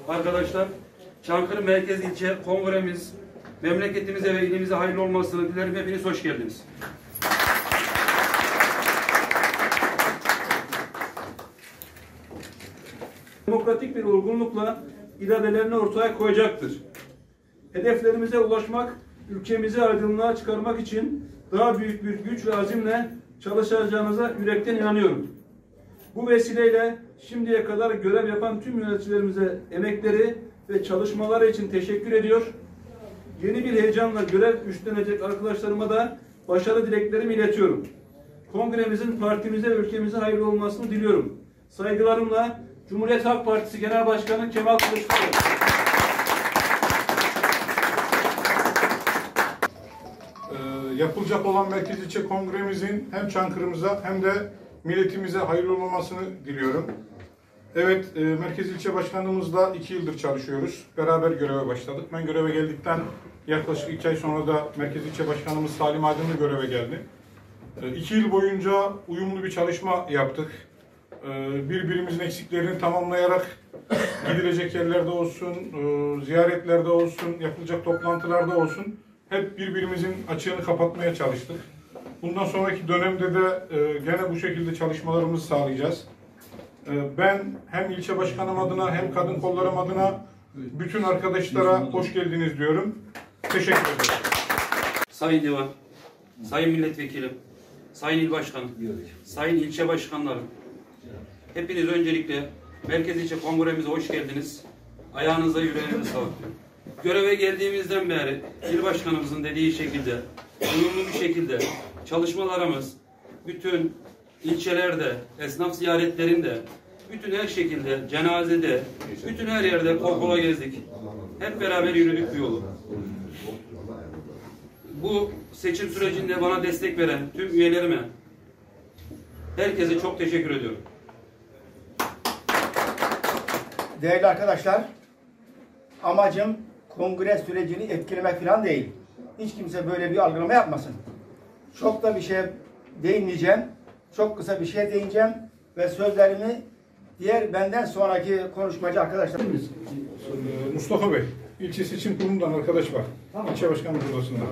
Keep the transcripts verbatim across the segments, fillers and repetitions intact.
Arkadaşlar, Çankırı Merkez İlçe Kongremiz memleketimize ve ilimize hayırlı olmasını dilerim. Hepiniz hoş geldiniz. Demokratik bir olgunlukla iradelerini ortaya koyacaktır. Hedeflerimize ulaşmak, ülkemizi aydınlığa çıkarmak için daha büyük bir güç ve azimle çalışacağınıza yürekten inanıyorum. Bu vesileyle şimdiye kadar görev yapan tüm yöneticilerimize emekleri ve çalışmaları için teşekkür ediyor. Yeni bir heyecanla görev üstlenecek arkadaşlarıma da başarı dileklerimi iletiyorum. Kongremizin partimize ve ülkemize hayırlı olmasını diliyorum. Saygılarımla Cumhuriyet Halk Partisi Genel Başkanı Kemal Kılıçdaroğlu. Ee, yapılacak olan Merkez İlçe Kongremizin hem Çankırı'mıza hem de milletimize hayırlı olmasını diliyorum. Evet, e, Merkez İlçe Başkanlığımızla iki yıldır çalışıyoruz. Beraber göreve başladık. Ben göreve geldikten yaklaşık iki ay sonra da Merkez İlçe Başkanımız Salim Aydınlı göreve geldi. E, iki yıl boyunca uyumlu bir çalışma yaptık. E, birbirimizin eksiklerini tamamlayarak gidilecek yerlerde olsun, e, ziyaretlerde olsun, yapılacak toplantılarda olsun hep birbirimizin açığını kapatmaya çalıştık. Bundan sonraki dönemde de e, gene bu şekilde çalışmalarımızı sağlayacağız. E, ben hem ilçe başkanım adına hem kadın kollarım adına bütün arkadaşlara hoş geldiniz diyorum. Teşekkür ederim. Sayın Divan, Sayın Milletvekilim, Sayın İl Başkanım, Sayın İlçe Başkanlarım, hepiniz öncelikle Merkez İlçe Kongremize hoş geldiniz. Ayağınıza yüreğinize sağlık. Göreve geldiğimizden beri İl Başkanımızın dediği şekilde, uyumlu bir şekilde çalışmalarımız bütün ilçelerde, esnaf ziyaretlerinde, bütün her şekilde, cenazede, bütün her yerde kol kola gezdik. Hep beraber yürüdük bu yolu. Bu seçim sürecinde bana destek veren tüm üyelerime, herkese çok teşekkür ediyorum. Değerli arkadaşlar, amacım kongre sürecini etkilemek falan değil. Hiç kimse böyle bir algılama yapmasın. Çok da bir şey değinmeyeceğim. Çok kısa bir şey değineceğim ve sözlerimi diğer benden sonraki konuşmacı arkadaşlar. Mustafa Bey, ilçe seçim kurumundan arkadaş var. Tamam. İlçe başkanlığı odasında.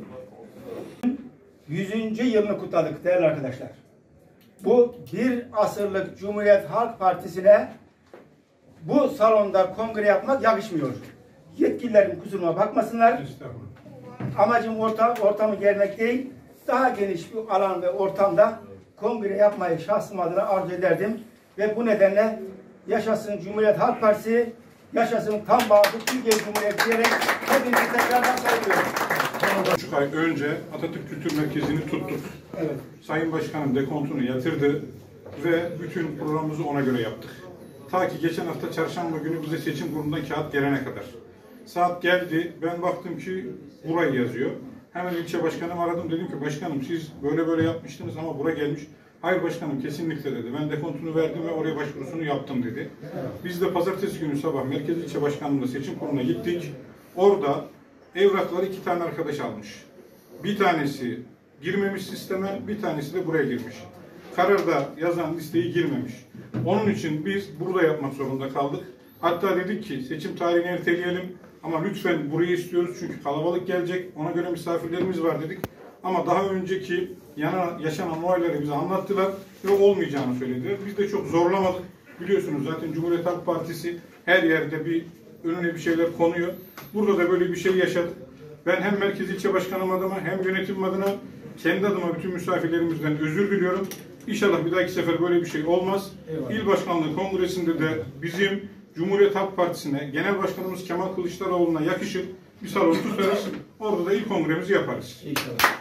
yüzüncü yılını kutladık değerli arkadaşlar. Bu bir asırlık Cumhuriyet Halk Partisi'ne bu salonda kongre yapmak yakışmıyor. Yetkililerin kusuruna bakmasınlar. Amacım orta, ortamı germek değil, daha geniş bir alan ve ortamda kongre yapmayı şahsım adına arzu ederdim. Ve bu nedenle yaşasın Cumhuriyet Halk Partisi, yaşasın tam bağımsız Türkiye Cumhuriyeti diyerek hepinizi tekrardan sayıyorum. Bir buçuk ay önce Atatürk Kültür Merkezi'ni tuttuk. Evet. Sayın Başkanım dekontunu yatırdı ve bütün programımızı ona göre yaptık. Ta ki geçen hafta çarşamba günü bize seçim kurulundan kağıt gelene kadar. Saat geldi, ben baktım ki burayı yazıyor. Hemen ilçe başkanımı aradım, dedim ki başkanım siz böyle böyle yapmıştınız ama buraya gelmiş. Hayır başkanım kesinlikle dedi. Ben dekontunu verdim ve oraya başvurusunu yaptım dedi. Biz de pazartesi günü sabah Merkez İlçe Başkanlığı'nda seçim kuruluna gittik. Orada evrakları iki tane arkadaş almış. Bir tanesi girmemiş sisteme, bir tanesi de buraya girmiş. Kararda yazan listeyi girmemiş. Onun için biz burada yapmak zorunda kaldık. Hatta dedik ki seçim tarihini erteleyelim ama lütfen burayı istiyoruz çünkü kalabalık gelecek. Ona göre misafirlerimiz var dedik. Ama daha önceki yana yaşanan olayları bize anlattılar ve olmayacağını söylediler. Biz de çok zorlamadık. Biliyorsunuz zaten Cumhuriyet Halk Partisi her yerde bir önüne bir şeyler konuyor. Burada da böyle bir şey yaşadık. Ben hem Merkez İlçe Başkanım adına hem yönetim adına kendi adıma bütün misafirlerimizden özür diliyorum. İnşallah bir dahaki sefer böyle bir şey olmaz. Eyvallah. İl Başkanlığı Kongresi'nde de bizim Cumhuriyet Halk Partisi'ne, Genel Başkanımız Kemal Kılıçdaroğlu'na yakışır bir salon tutarız. Orada da ilk kongremizi yaparız. İnşallah.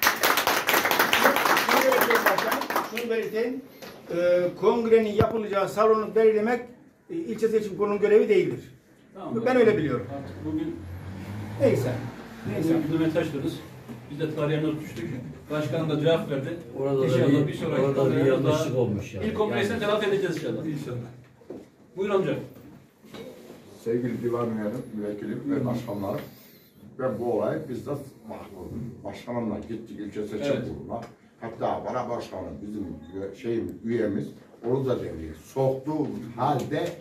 Şunu belirteyim, e, kongrenin yapılacağı salonu belirlemek e, ilçe seçim kurulunun görevi değildir. Tamam, ben öyle biliyorum. Artık bugün neyse. Neyse. Gündeme taşıyoruz. Biz de tarihe not düştük. Başkanım da cevap verdi. Orada inşallah bir, bir sonraki orada bir yanlışlık olmuş yani. İlk kongresine telafi edeceğiz inşallah. İnşallah. Buyur amca. Sevgili divan üyeleri, müvekkilim ve başkanlar, ben bu olayı bizzat başkanımla gittik ilçe seçim evet. kuruluna. Hatta bana başkanım bizim şeyimiz, üyemiz onu da devreye soktuğu halde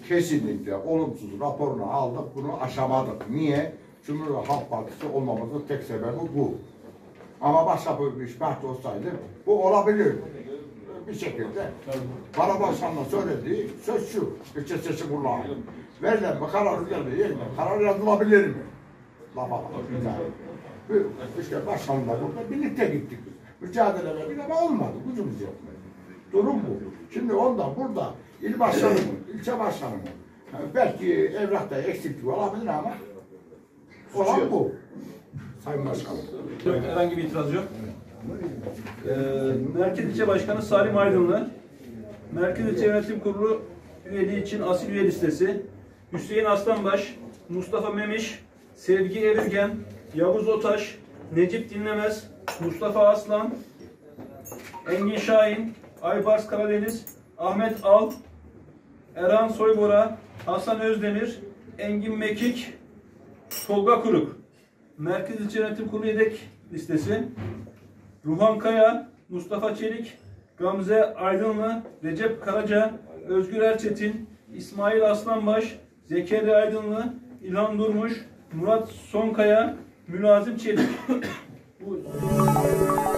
kesinlikle olumsuz raporunu aldık, bunu aşamadık. Niye? Cumhuriyet Halk Partisi olmamızın tek sebebi bu. Ama başka bir parti olsaydı bu olabilir. Bir şekilde. Bana başkanla söylediği söz şu, ilçe seçim kurulu. Verilen mi karar geldi, yerine karar yazılabilir mi? Lafa bak. Yani. İşte başkanla burada birlikte gittik. Mücadele verdik ama olmadı, gücümüz yetmedi. Durum bu. Şimdi ondan burada il başkanı mı, ilçe başkanı mı? Belki evrakta eksiklik olabilir ama olan bu. Sayın Başkanım. Herhangi bir itiraz yok. Ee, Merkez İlçe Başkanı Salim Aydınlı, Merkez İlçe Yönetim Kurulu üyeliği için asil üye listesi: Hüseyin Aslanbaş, Mustafa Memiş, Sevgi Evirgen, Yavuz Otaş, Necip Dinlemez, Mustafa Aslan, Engin Şahin, Aybars Karadeniz, Ahmet Al, Erhan Soybora, Hasan Özdemir, Engin Mekik, Tolga Kuruk. Merkez İlçe Yönetim Kurulu yedek listesi: Ruhan Kaya, Mustafa Çelik, Gamze Aydınlı, Recep Karaca, Özgür Erçetin, İsmail Aslanbaş, Zekeriya Aydınlı, İlhan Durmuş, Murat Sonkaya, Mülazim Çelik. Bu